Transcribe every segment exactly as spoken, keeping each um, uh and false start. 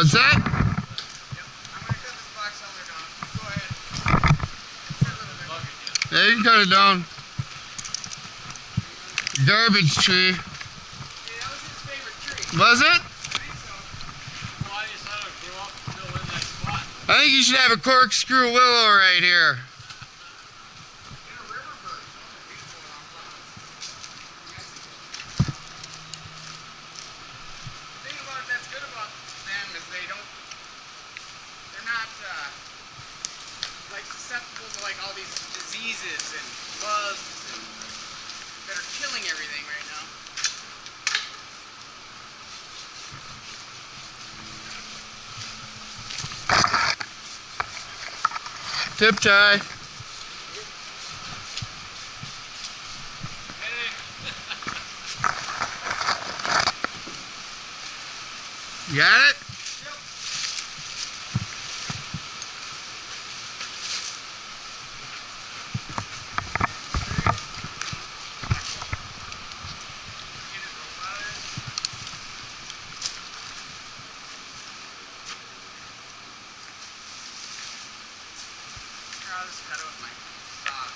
What's that? Yep. I'm gonna cut this box elder down. Go ahead. It's a little bit. Yeah, you can cut it down. Garbage tree. Yeah, that was his favorite tree. Was it? I think so. Why you thought it would grow up and fill in that spot? I think you should have a corkscrew willow right here. Susceptible to like all these diseases and bugs and that are killing everything right now. Tip tie. You got it? I'll just cut it with my saw.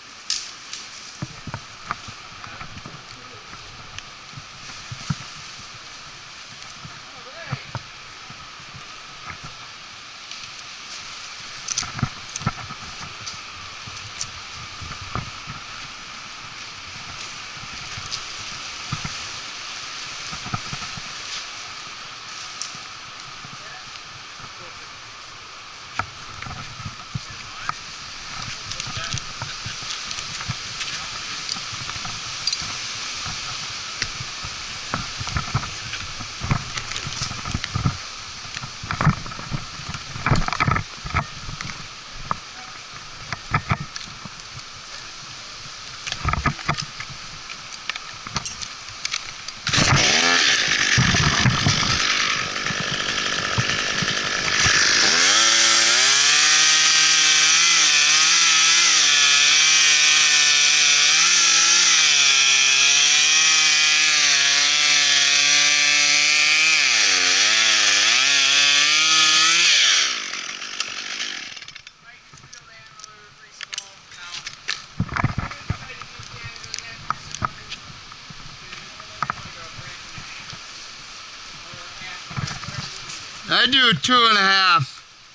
I do two and a half.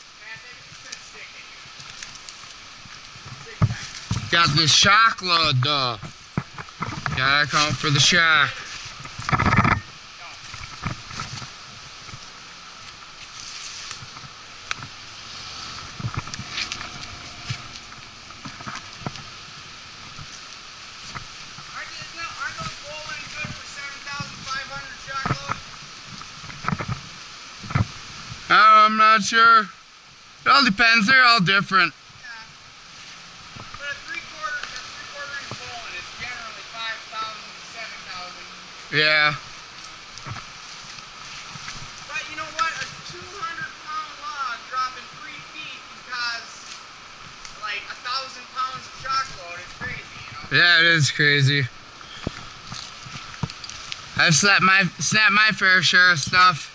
Got this shock load though. Gotta account for the shock. Oh, I'm not sure. It all depends. They're all different. Yeah. But a three quarter, a three quarter inch bowling is generally five thousand, seven thousand. Yeah. But you know what? A two hundred pound log dropping three feet can cause like a thousand pounds of shock load. It's crazy, you know? Yeah, it is crazy. I've slapped my, snapped my fair share of stuff.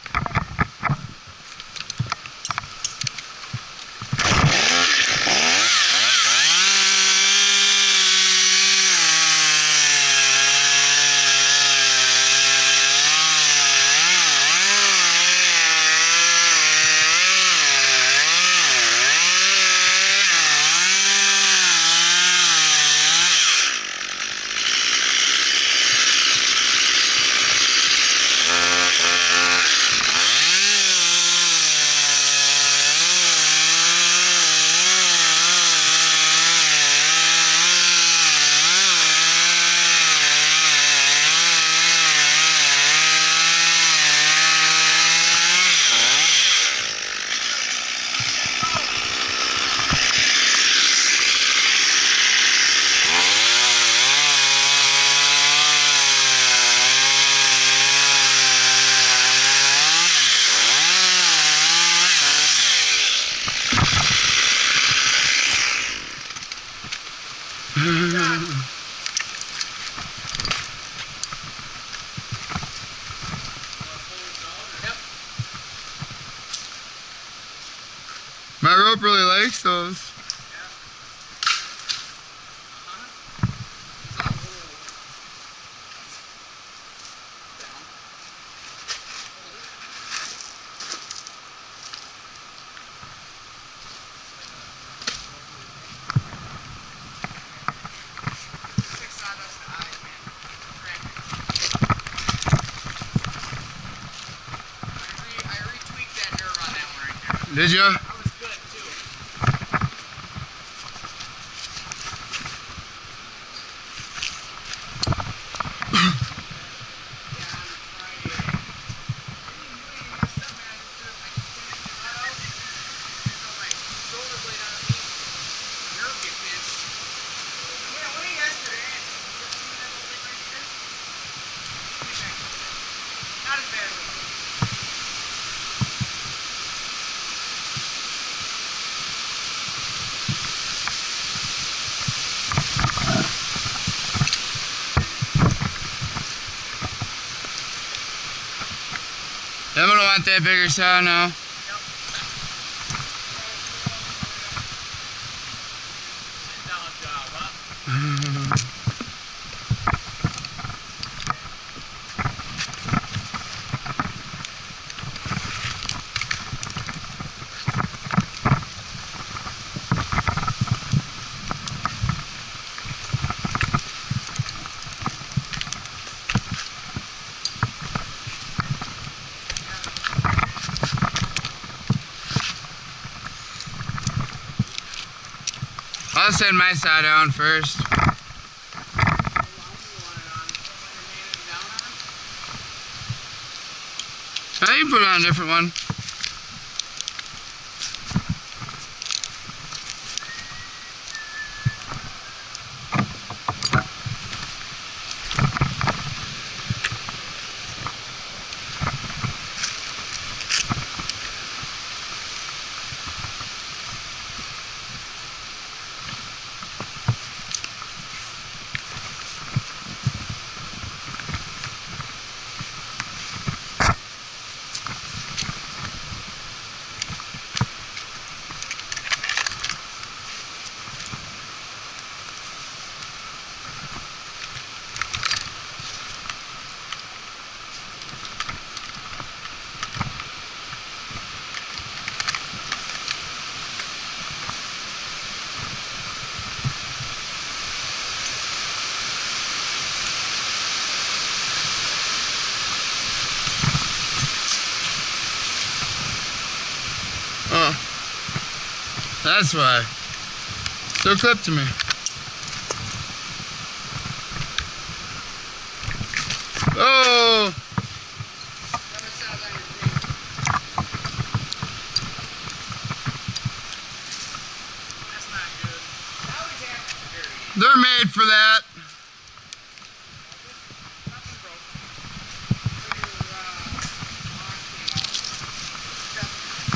Did you? That was good too. Yeah, on Friday. I didn't do anything messed up, man. I just took, I just finished the nut out. I felt my shoulder blade underneath. Nerve get pinched. I went away yesterday and just seen that little thing right here. Give me back. Not as bad as it was. I'm gonna want that bigger saw now. Yep. Sit down job, huh? I'll send my saw down first. Oh, you can put it on a different one. Oh, that's why. Still clipped to me. Oh! That's not good. That always happens very easy. They're made for that. Nothing broke. So your, uh, lock came out. Just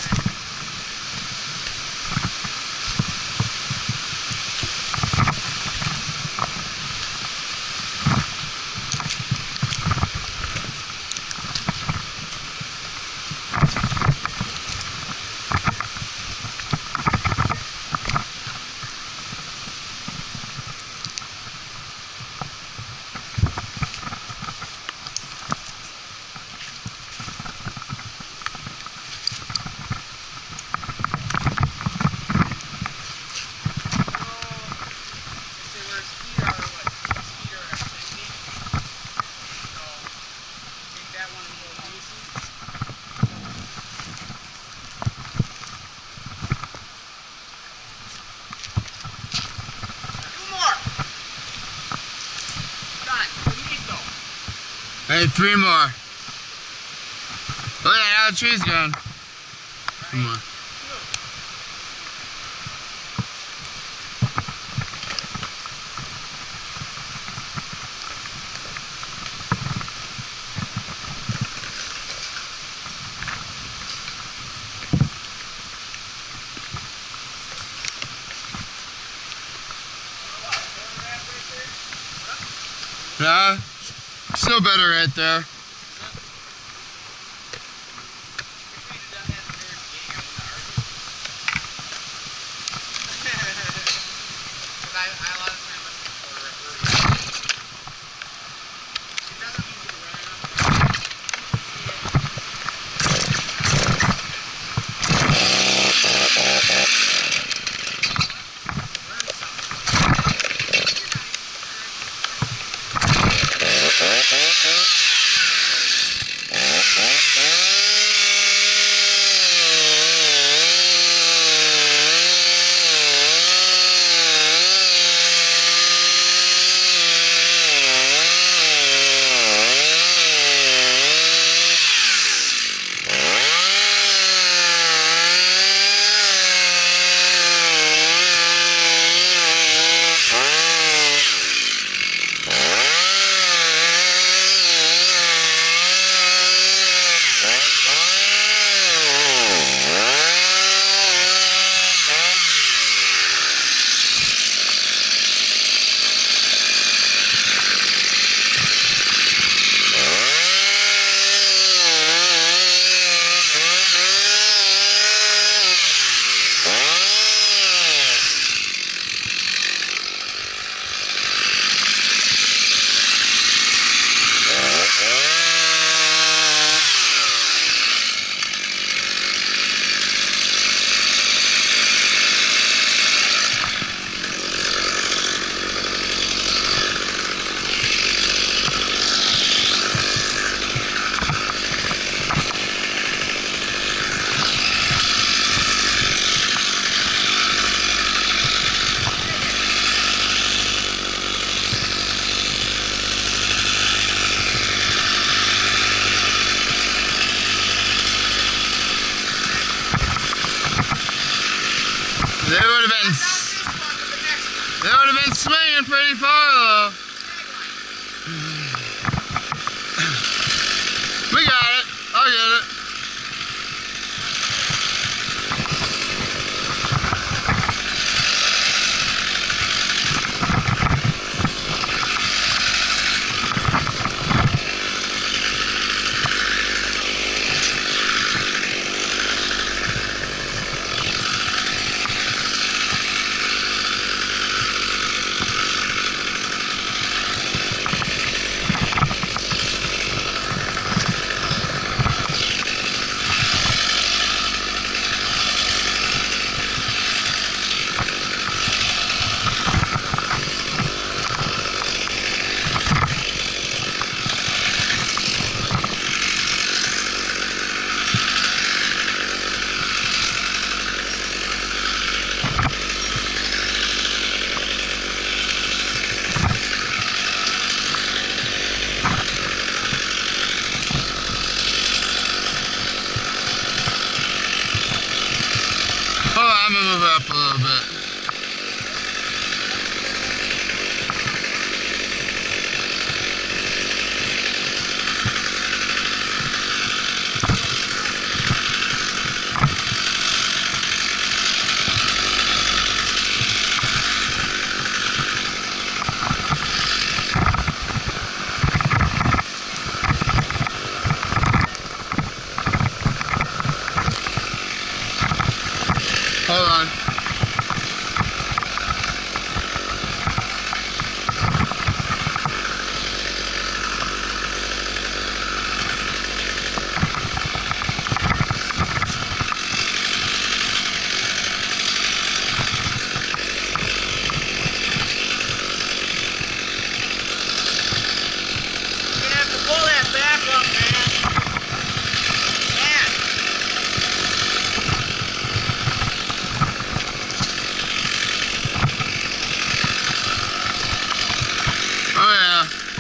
I need three more. Look at how the tree's going. Two more. Yeah, still better right there. They would have been swinging pretty far though. We got it. I'll get it. Hold on, I'm gonna move it up a little bit. Hold on. You're gonna have to pull that back up, man. Man. Oh yeah.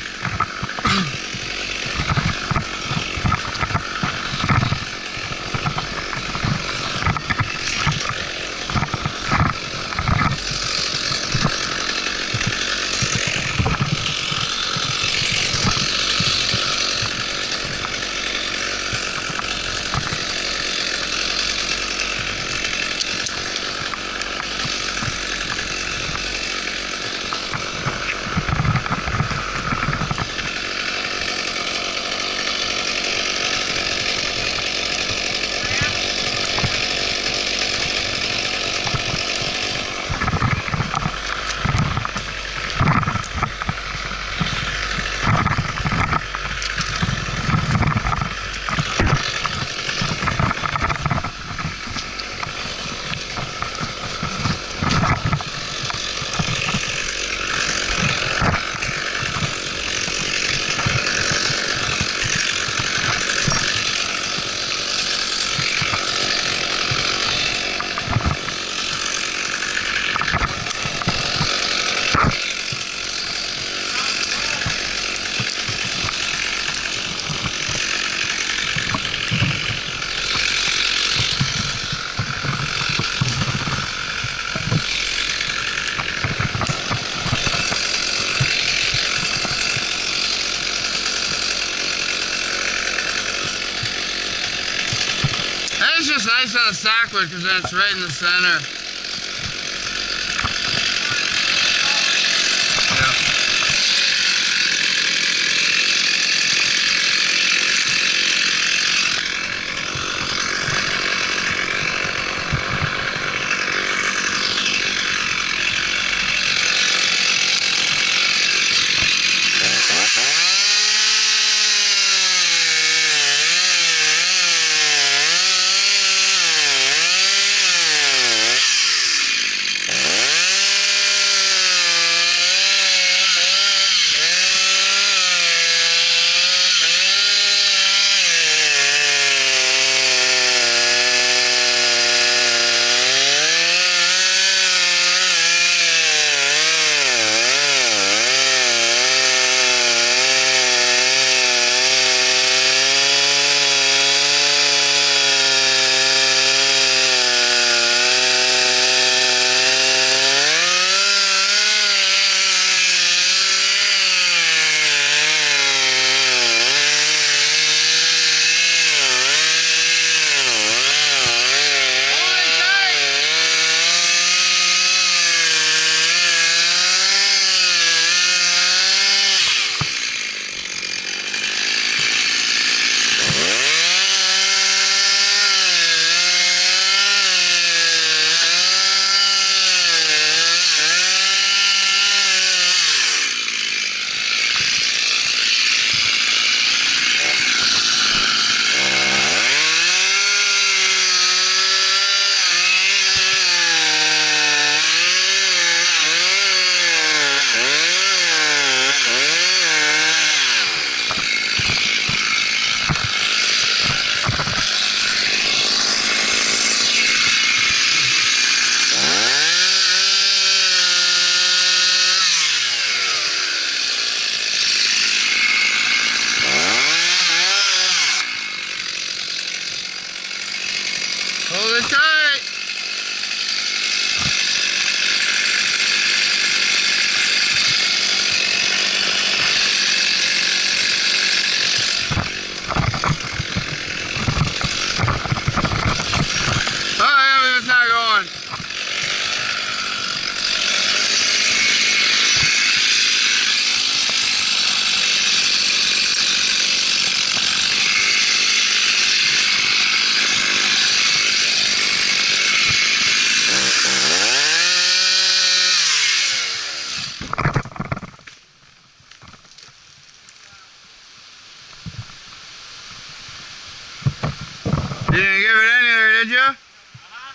It's just nice on a stockwood because then it's right in the center.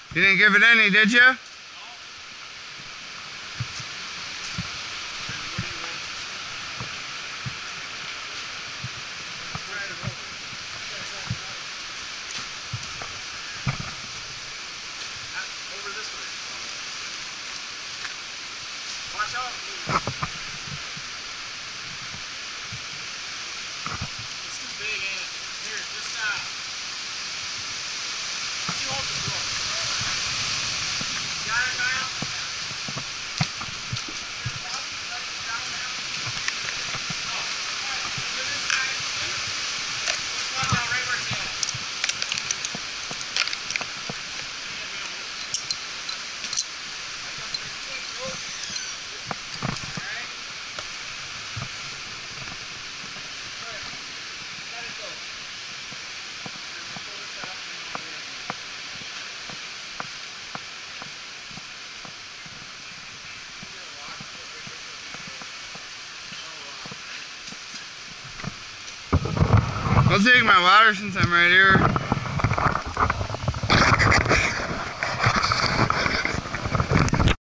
You didn't give it any, did you? Over this way. Watch out. It's too big, ain't it? Here, just stop. Watch you hold this rope. Got it, Kyle? Oh, to this side. Just watch out right where it's at. I'll take my water since I'm right here.